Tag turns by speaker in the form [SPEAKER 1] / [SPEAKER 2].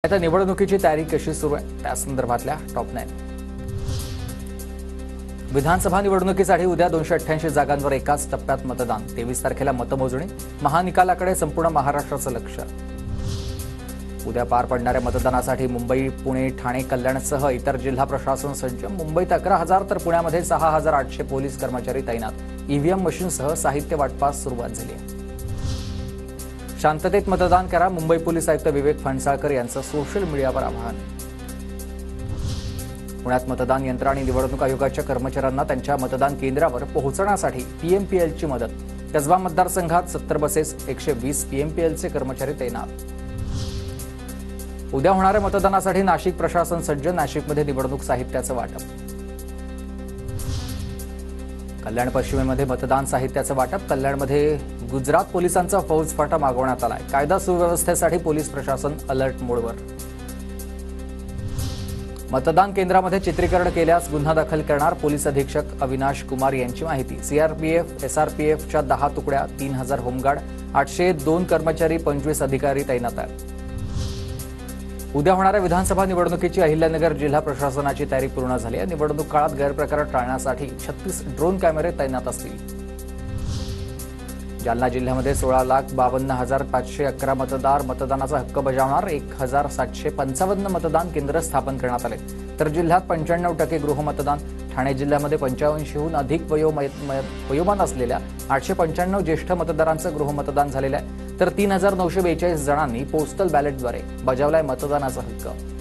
[SPEAKER 1] आता निवडणुकीची तयारी कशी सुरू आहे त्या संदर्भातल्या टॉप 9। विधानसभा निवडणुकीसाठी उद्या 288 जागांवर एकाच टप्प्यात मतदान। 23 तारखेला मतमोजणी। महानिकालाकडे संपूर्ण महाराष्ट्राचं लक्ष। उद्या पार पडणाऱ्या मतदानासाठी मुंबई, पुणे, ठाणे, कल्याणसह इतर जिल्हा प्रशासन सज्ज। मुंबईत 11,000 तर पुण्यामध्ये 6,800 पोलीस कर्मचारी तैनात। ईव्हीएम मशीनसह साहित्य वाटपास सुरुवात झाली आहे। शांततेत मतदान करा, मुंबई पोलीस आयुक्त विवेक फणसाळकर यांचं सोशल मीडियावर आवाहन। पुण्यात मतदान यंत्र आणि निवडणूक आयोगाच्या कर्मचाऱ्यांना त्यांच्या मतदान केंद्रावर पोहोचण्यासाठी पीएमपीएलची मदत। कसबा मतदारसंघात 70 बसेस, 120 पीएमपीएलचे कर्मचारी तैनात। उद्या होणाऱ्या मतदानासाठी नाशिक प्रशासन सज्ज। नाशिकमध्ये निवडणूक साहित्याचं वाटप। कल्याण पश्चिमेमध्ये मतदान साहित्याचं वाटप। कल्याणमध्ये गुजरात पोलिसांचा फौजफाटा मागवण्यात आलाय। कायदा सुव्यवस्थेसाठी पोलीस प्रशासन अलर्ट मोडवर। मतदान केंद्रामध्ये चित्रीकरण केल्यास गुन्हा दाखल करणार पोलीस अधीक्षक अविनाश कुमार यांची माहिती। सीआरपीएफ, एसआरपीएफच्या 10 तुकड्या, 3000 होमगार्ड, 802 कर्मचारी, 25 अधिकारी तैनात आहेत। उद्या होणाऱ्या विधानसभा निवडणुकीची अहिल्यानगर जिल्हा प्रशासनाची तयारी पूर्ण झाली आहे। निवडणूक काळात गैरप्रकार टाळण्यासाठी 36 ड्रोन कॅमेरे तैनात असतील। जालना जिल्ह्यामध्ये 16,52,511 मतदार मतदानाचा हक्क बजावणार। 1,755 मतदान केंद्र स्थापन करण्यात आले। तर जिल्ह्यात 95% गृहमतदान। ठाणे जिल्ह्यामध्ये 85हून अधिक वयोमान असलेल्या 895 ज्येष्ठ मतदारांचं गृहमतदान झालेलं आहे। तर 3,942 जणांनी पोस्टल बॅलेटद्वारे बजावलाय मतदानाचा हक्क।